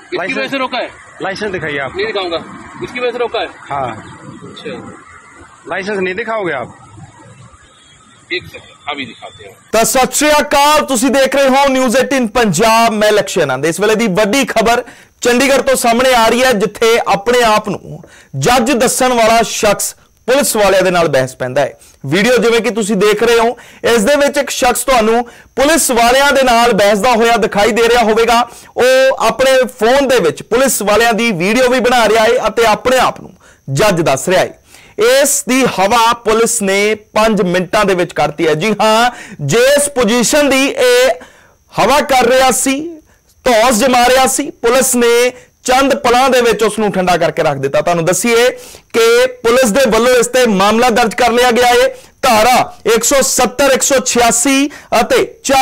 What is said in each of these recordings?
इसकी वजह से रोका है? लाइसेंस दिखाइए आप। नहीं दिखाऊंगा। इसकी वजह से रोका है? हाँ। अच्छा, लाइसेंस नहीं दिखाओगे आप? एक सेकंड अभी दिखाते हैं। ਤਾਂ ਸਤਿ ਸ਼੍ਰੀ ਅਕਾਲ, ਤੁਸੀਂ ਦੇਖ ਰਹੇ ਹੋ ਨਿਊਜ਼ 18 ਪੰਜਾਬ। ਮੈਂ ਲਕਸ਼ਯ ਆਨੰਦ। ਇਸ ਵੇਲੇ ਦੀ ਵੱਡੀ ਖਬਰ ਚੰਡੀਗੜ੍ਹ ਤੋਂ ਸਾਹਮਣੇ ਆ ਰਹੀ ਹੈ, ਜਿੱਥੇ ਆਪਣੇ ਆਪ ਨੂੰ ਜੱਜ ਦੱਸਣ ਵਾਲਾ ਸ਼ਖਸ ਪੁਲਿਸ ਵਾਲਿਆਂ ਦੇ ਨਾਲ ਬਹਿਸ ਪੈਂਦਾ ਹੈ। ਵੀਡੀਓ ਜਿਵੇਂ ਕਿ ਤੁਸੀਂ ਦੇਖ ਰਹੇ ਹੋ, ਇਸ ਦੇ ਵਿੱਚ ਇੱਕ ਸ਼ਖਸ ਤੁਹਾਨੂੰ ਪੁਲਿਸ ਵਾਲਿਆਂ ਦੇ ਨਾਲ ਬਹਿਸਦਾ ਹੋਇਆ ਦਿਖਾਈ ਦੇ ਰਿਹਾ ਹੋਵੇਗਾ। ਉਹ ਆਪਣੇ ਫੋਨ ਦੇ ਵਿੱਚ ਪੁਲਿਸ ਵਾਲਿਆਂ ਦੀ ਵੀਡੀਓ ਵੀ ਬਣਾ ਰਿਹਾ ਹੈ ਅਤੇ ਆਪਣੇ ਆਪ ਨੂੰ ਜੱਜ ਦੱਸ ਰਿਹਾ ਹੈ। ਇਸ ਦੀ ਹਵਾ ਪੁਲਿਸ ਨੇ 5 ਮਿੰਟਾਂ ਦੇ ਵਿੱਚ ਕਰਤੀ ਹੈ। ਜੀ ਹਾਂ, ਜਿਸ ਪੋਜੀਸ਼ਨ ਦੀ ਇਹ ਹਵਾ ਕਰ ਰਿਹਾ ਸੀ, ਧੌਂਸ ਜਮਾ ਰਿਹਾ ਸੀ, ਪੁਲਿਸ ਨੇ ਚੰਦ ਪਲਾਂ ਦੇ ਵਿੱਚ ਉਸ ਨੂੰ ਠੰਡਾ ਕਰਕੇ ਰੱਖ ਦਿੱਤਾ। ਤੁਹਾਨੂੰ ਦੱਸੀਏ ਕਿ ਪੁਲਿਸ ਦੇ ਵੱਲੋਂ ਇਸ ਤੇ ਮਾਮਲਾ ਦਰਜ ਕਰ ਲਿਆ ਗਿਆ ਹੈ। ਧਾਰਾ 170, 186 ਅਤੇ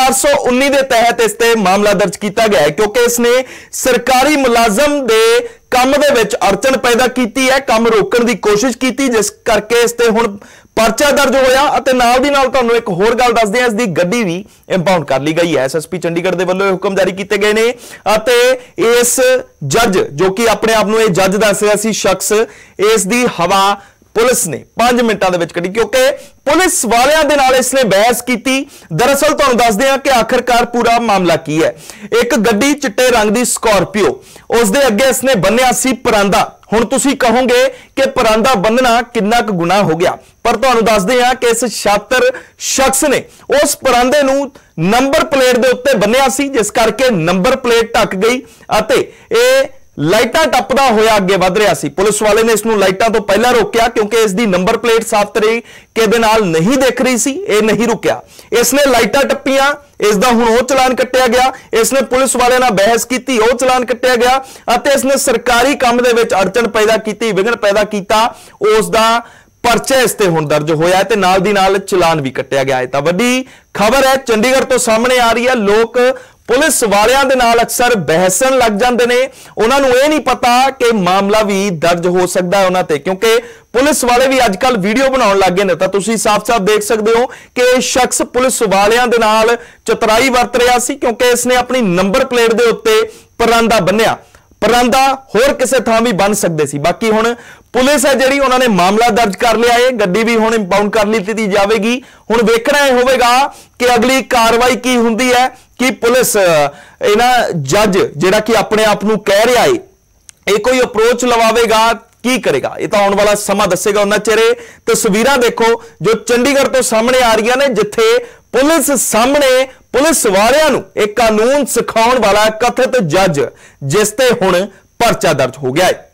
419 ਦੇ ਤਹਿਤ ਇਸ ਤੇ ਮਾਮਲਾ ਦਰਜ ਕੀਤਾ ਗਿਆ ਹੈ, ਕਿਉਂਕਿ ਇਸ ਨੇ ਸਰਕਾਰੀ ਮੁਲਾਜ਼ਮ ਦੇ ਕੰਮ ਦੇ ਵਿੱਚ ਅੜਚਨ ਪੈਦਾ ਕੀਤੀ ਹੈ, ਕੰਮ ਰੋਕਣ ਦੀ ਕੋਸ਼ਿਸ਼ ਕੀਤੀ, ਜਿਸ ਕਰਕੇ ਇਸ ਤੇ ਹੁਣ ਪਰਚਾ ਦਰਜ ਹੋਇਆ। ਅਤੇ ਨਾਲ ਦੀ ਨਾਲ ਤੁਹਾਨੂੰ ਇੱਕ ਹੋਰ ਗੱਲ ਦੱਸਦੇ ਹਾਂ, ਇਸ ਦੀ ਗੱਡੀ ਵੀ ਇੰਪਾਊਂਡ ਕਰ ਲਈ ਗਈ ਹੈ। ਐਸਐਸਪੀ ਚੰਡੀਗੜ੍ਹ ਦੇ ਵੱਲੋਂ ਇਹ ਹੁਕਮ ਜਾਰੀ ਕੀਤੇ ਗਏ ਨੇ ਅਤੇ ਇਸ ਜੱਜ, ਜੋ ਕਿ ਆਪਣੇ ਆਪ ਨੂੰ ਇਹ ਜੱਜ ਦੱਸ ਰਿਹਾ ਸੀ ਸ਼ਖਸ, ਇਸ ਦੀ ਹਵਾ ਪੁਲਿਸ ਨੇ 5 ਮਿੰਟਾਂ ਦੇ ਵਿੱਚ ਕੱਢੀ, ਕਿਉਂਕਿ ਪੁਲਿਸ ਵਾਲਿਆਂ ਦੇ ਨਾਲ ਇਸਨੇ ਬਹਿਸ ਕੀਤੀ। ਦਰਅਸਲ ਤੁਹਾਨੂੰ ਦੱਸਦੇ ਹਾਂ ਕਿ ਆਖਰਕਾਰ ਪੂਰਾ ਮਾਮਲਾ ਕੀ ਹੈ। ਇੱਕ ਗੱਡੀ ਚਿੱਟੇ ਰੰਗ ਦੀ ਸਕਾਰਪੀਓ, ਉਸ ਦੇ ਅੱਗੇ ਇਸਨੇ ਬੰਨਿਆ ਸੀ ਪਰਾਂਦਾ। ਹੁਣ ਤੁਸੀਂ ਕਹੋਗੇ ਕਿ ਪਰਾਂਦਾ ਬੰਨਣਾ ਕਿੰਨਾ ਕੁ ਗੁਨਾਹ ਹੋ ਗਿਆ, ਪਰ ਤੁਹਾਨੂੰ ਦੱਸਦੇ ਹਾਂ ਕਿ ਇਸ ਸ਼ਾਤਰ ਸ਼ਖਸ ਨੇ ਉਸ ਪਰਾਂਦੇ ਨੂੰ ਨੰਬਰ ਪਲੇਟ ਦੇ ਉੱਤੇ ਬੰਨਿਆ ਸੀ, ਜਿਸ ਕਰਕੇ ਨੰਬਰ ਪਲੇਟ ਢੱਕ ਗਈ ਅਤੇ ਇਹ ਲਾਈਟਾਂ ਟੱਪਦਾ ਹੋਇਆ ਅੱਗੇ ਵਧ ਰਿਹਾ ਸੀ। ਪੁਲਿਸ ਵਾਲੇ ਨੇ ਇਸ ਨੂੰ ਲਾਈਟਾਂ ਤੋਂ ਪਹਿਲਾਂ ਰੋਕਿਆ, ਕਿਉਂਕਿ ਇਸ ਦੀ ਨੰਬਰ ਪਲੇਟ ਸਾਫ਼ ਤਰੀਕੇ ਦੇ ਨਾਲ ਨਹੀਂ ਦਿਖ ਰਹੀ ਸੀ। ਇਹ ਨਹੀਂ ਰੁਕਿਆ, ਇਸ ਨੇ ਲਾਈਟਾਂ ਟੱਪੀਆਂ, ਇਸ ਦਾ ਹੁਣ ਉਹ ਚਲਾਨ ਕੱਟਿਆ ਗਿਆ। ਇਸ ਨੇ ਪੁਲਿਸ ਵਾਲਿਆਂ ਨਾਲ ਬਹਿਸ ਕੀਤੀ, ਉਹ ਚਲਾਨ ਕੱਟਿਆ ਗਿਆ ਅਤੇ ਇਸ ਨੇ ਸਰਕਾਰੀ ਕੰਮ ਦੇ ਵਿੱਚ ਅੜਚਨ ਪੈਦਾ ਕੀਤੀ, ਵਿਘਨ ਪੈਦਾ ਕੀਤਾ, ਉਸ ਦਾ ਪਰਚਾ ਇਸ ਤੇ ਹੁਣ ਦਰਜ ਹੋਇਆ ਹੈ ਤੇ ਨਾਲ ਦੀ ਨਾਲ ਚਲਾਨ ਵੀ ਕੱਟਿਆ ਗਿਆ ਹੈ। ਤਾਂ ਵੱਡੀ ਖਬਰ ਹੈ, ਚੰਡੀਗੜ੍ਹ ਤੋਂ ਸਾਹਮਣੇ ਆ ਰਹੀ ਹੈ। ਲੋਕ ਪੁਲਿਸ ਵਾਲਿਆਂ ਦੇ ਨਾਲ ਅਕਸਰ ਬਹਿਸਣ ਲੱਗ ਜਾਂਦੇ ਨੇ, ਉਹਨਾਂ ਨੂੰ ਇਹ ਨਹੀਂ ਪਤਾ ਕਿ ਮਾਮਲਾ ਵੀ ਦਰਜ ਹੋ ਸਕਦਾ ਹੈ ਉਹਨਾਂ ਤੇ, ਕਿਉਂਕਿ ਪੁਲਿਸ ਵਾਲੇ ਵੀ ਅੱਜ ਕੱਲ ਵੀਡੀਓ ਬਣਾਉਣ ਲੱਗ ਗਏ ਨੇ। ਤਾਂ ਤੁਸੀਂ ਸਾਫ਼-ਸਾਫ਼ ਦੇਖ ਸਕਦੇ ਹੋ ਕਿ ਇਹ ਸ਼ਖਸ ਪੁਲਿਸ ਵਾਲਿਆਂ ਦੇ ਨਾਲ ਚਤੁਰਾਈ ਵਰਤ ਰਿਹਾ ਸੀ, ਕਿਉਂਕਿ ਇਸਨੇ ਆਪਣੀ ਨੰਬਰ ਪਲੇਟ ਦੇ ਉੱਤੇ ਪਰਾਂਦਾ ਬੰਨਿਆ। ਪਰਾਂਦਾ ਹੋਰ ਕਿਸੇ ਥਾਂ ਵੀ ਬਣ ਸਕਦੇ ਸੀ। ਬਾਕੀ ਹੁਣ ਪੁਲਿਸ ਹੈ ਜਿਹੜੀ, ਉਹਨਾਂ ਨੇ ਮਾਮਲਾ ਦਰਜ ਕਰ ਲਿਆ ਹੈ, ਗੱਡੀ ਵੀ ਹੁਣ ਇੰਪਾਊਂਡ ਕਰ ਲਿੱਤੀ ਜਾਵੇਗੀ। ਹੁਣ ਵੇਖਣਾ ਇਹ ਹੋਵੇਗਾ ਕਿ ਅਗਲੀ ਕਾਰਵਾਈ ਕੀ ਹੁੰਦੀ ਹੈ, ਕਿ ਪੁਲਿਸ ਇਹਨਾਂ ਜੱਜ ਜਿਹੜਾ ਕਿ ਆਪਣੇ ਆਪ ਨੂੰ ਕਹਿ ਰਿਹਾ ਹੈ, ਇਹ ਕੋਈ ਅਪਰੋਚ ਲਵਾਵੇਗਾ, ਕੀ ਕਰੇਗਾ, ਇਹ ਤਾਂ ਆਉਣ ਵਾਲਾ ਸਮਾਂ ਦੱਸੇਗਾ। ਉਹਨਾਂ ਚਿਹਰੇ ਤਸਵੀਰਾਂ ਦੇਖੋ ਜੋ ਚੰਡੀਗੜ੍ਹ ਤੋਂ ਸਾਹਮਣੇ ਆ ਰਹੀਆਂ ਨੇ, ਜਿੱਥੇ ਪੁਲਿਸ ਸਾਹਮਣੇ ਪੁਲਿਸ ਵਾਲਿਆਂ ਨੂੰ ਇਹ ਕਾਨੂੰਨ ਸਿਖਾਉਣ ਵਾਲਾ ਕਥਿਤ ਜੱਜ, ਜਿਸ ਤੇ ਹੁਣ ਪਰਚਾ ਦਰਜ ਹੋ ਗਿਆ ਹੈ।